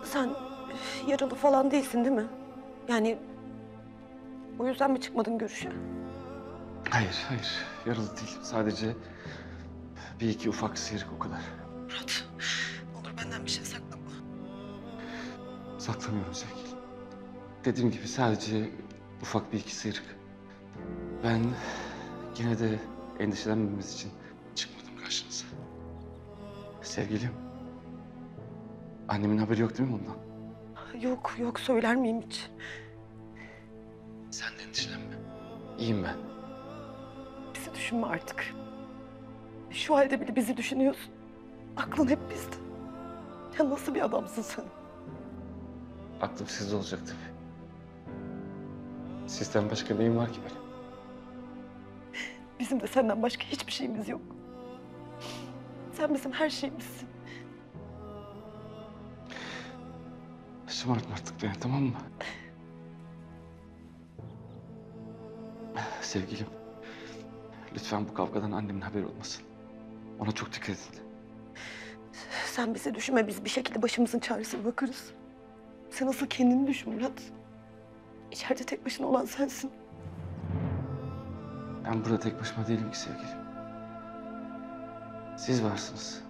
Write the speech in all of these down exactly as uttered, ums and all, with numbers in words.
Sen yaralı falan değilsin değil mi? Yani o yüzden mi çıkmadın görüşe? Hayır, hayır. Yaralı değil. Sadece bir iki ufak sıyrık o kadar. Murat, ne olur benden bir şey saklama. Saklamıyorum sevgilim. Dediğim gibi sadece ufak bir iki sıyrık. Ben yine de endişelenmemiz için çıkmadım karşınıza. Sevgilim, annemin haberi yok değil mi bundan? Yok, yok söyler miyim hiç? Sen de endişelenme. İyiyim ben. Bizi düşünme artık. Şu halde bile bizi düşünüyorsun. Aklın hep bizde. Ya nasıl bir adamsın sen? Aklım sizde olacak tabii. Sizden başka neyim var ki benim? Bizim de senden başka hiçbir şeyimiz yok. Sen bizim her şeyimizsin. Şımartma artık beni, tamam mı? Sevgilim, lütfen bu kavgadan annemin haberi olmasın. Ona çok dikkat edin. Sen bizi düşünme, biz bir şekilde başımızın çaresine bakarız. Sen asıl kendini düşün Murat. İçeride tek başına olan sensin. Ben burada tek başıma değilim ki sevgilim. Siz varsınız.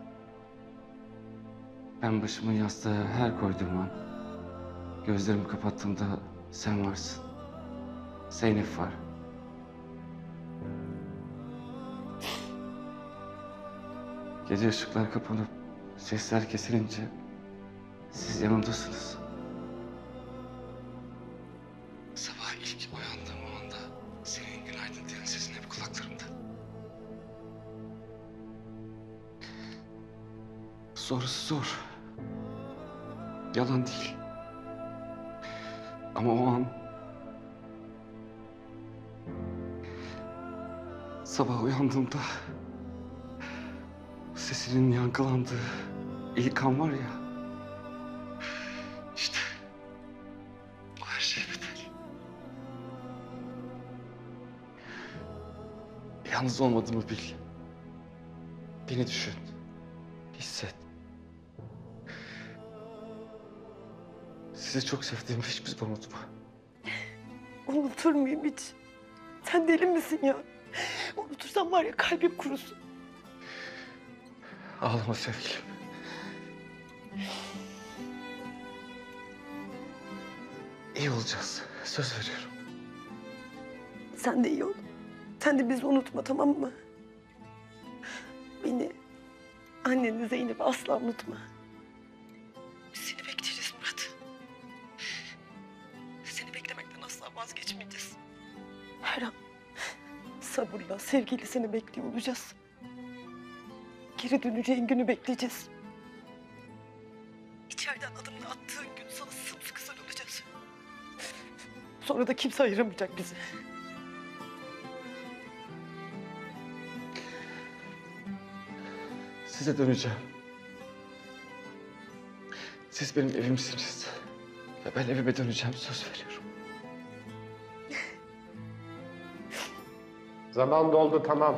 Ben başımın yastığa her koyduğum an, gözlerimi kapattığımda sen varsın. Zeynep var. Gece ışıklar kapanıp sesler kesilince siz yanımdasınız. Sabah ilk uyandığım o anda senin günaydın diyen sesin hep kulaklarımda. Sonrası zor. Yalan değil. Ama o an sabah uyandığımda sesinin yankılandığı ilk an var ya. İşte o her şey bedel. Yalnız olmadığımı bil. Beni düşün. Hisset. Sizi çok sevdiğimi hiçbir zaman unutma. Unutur muyum hiç? Sen deli misin ya? Unutursam var ya kalbim kurusun. Ağlama sevgilim. İyi olacağız. Söz veriyorum. Sen de iyi ol. Sen de bizi unutma, tamam mı? Beni, anneni Zeynep'i asla unutma. Biz seni bekleyeceğiz Murat. Seni beklemekten asla vazgeçmeyeceğiz. Her an sabırla, sevgiyle seni bekliyor olacağız. Geri döneceğin günü bekleyeceğiz. İçeriden adımını attığın gün sana sımsıkı sarılacağız. Sonra da kimse ayıramayacak bizi. Size döneceğim. Siz benim evimsiniz. Ve ben evime döneceğim, söz veriyorum. Zaman doldu, tamam.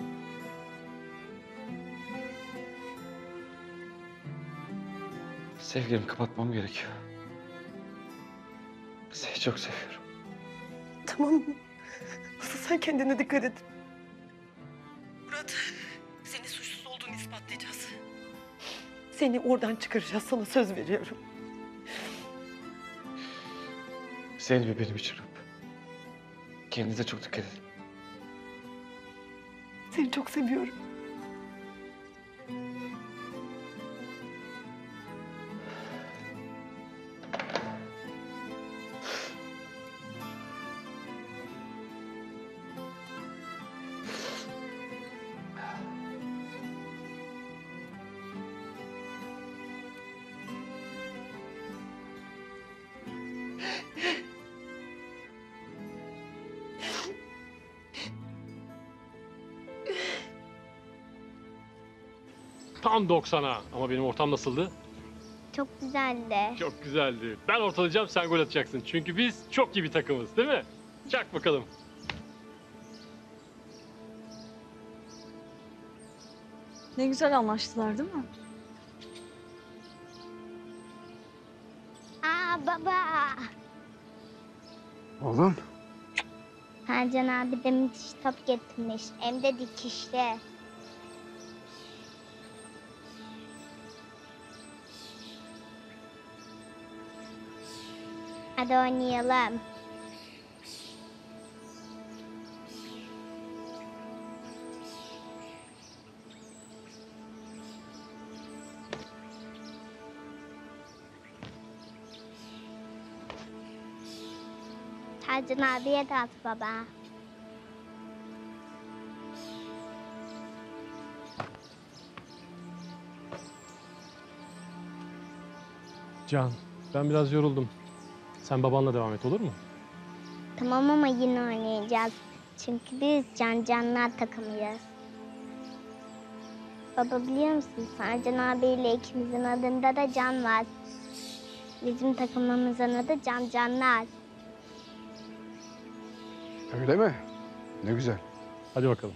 Sevgilim, kapatmam gerekiyor. Seni çok seviyorum. Tamam mı? Asıl sen kendine dikkat et. Murat, senin suçsuz olduğunu ispatlayacağız. Seni oradan çıkaracağız, sana söz veriyorum. Zeynep'i benim için öp. Kendinize çok dikkat edin. Seni çok seviyorum. Tam doksana. Ama benim ortam nasıldı? Çok güzeldi. Çok güzeldi. Ben ortalayacağım, sen gol atacaksın. Çünkü biz çok iyi bir takımız, değil mi? Çak bakalım. Ne güzel anlaştılar değil mi? baba. Oğlum. Ercan abi de müthiş top getirmiş. Hem de dikişli. Hadi oynayalım. Ercan abiye de at baba. Can, ben biraz yoruldum. Sen babanla devam et, olur mu? Tamam ama yine oynayacağız. Çünkü biz can canlar takımıyız. Baba biliyor musun? Ercan abiyle ikimizin adında da can var. Bizim takımımızın adı Can Canlar. Öyle mi? Ne güzel. Hadi bakalım.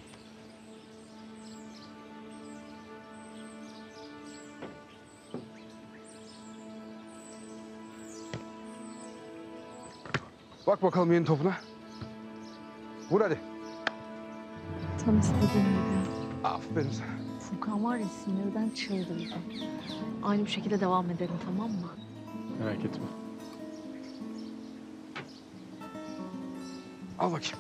Bak bakalım yeni topuna. Vur hadi. Tam istediğim gibi. Aferin sana. Furkan var ya sinirden çıldırdı. Aynı bu şekilde devam edelim tamam mı? Merak etme. Al bakayım.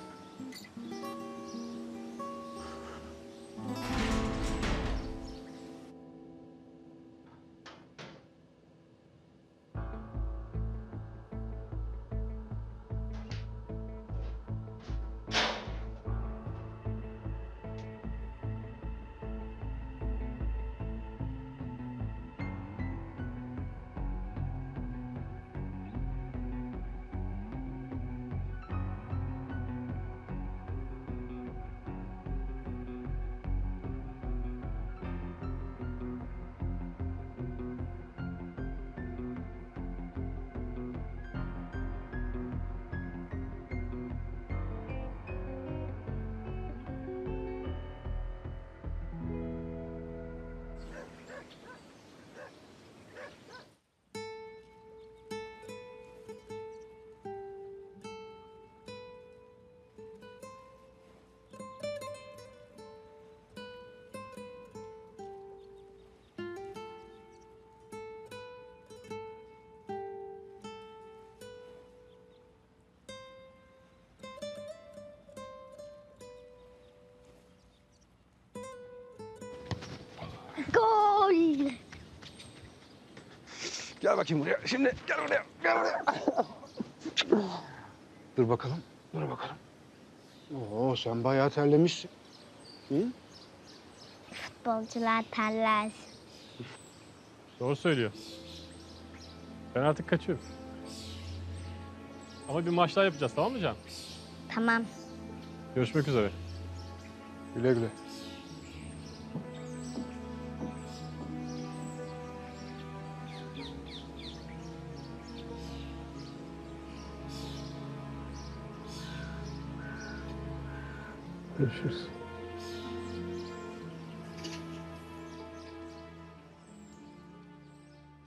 Gol! Gel bakayım buraya. Şimdi gel buraya. Gel buraya. Dur bakalım. Dur bakalım. Oo sen bayağı terlemişsin. Hı? Futbolcular terler. Doğru söylüyor. Ben artık kaçıyorum. Ama bir maç daha yapacağız, tamam mı Can? Tamam. Görüşmek üzere. Güle güle. Görüşürüz.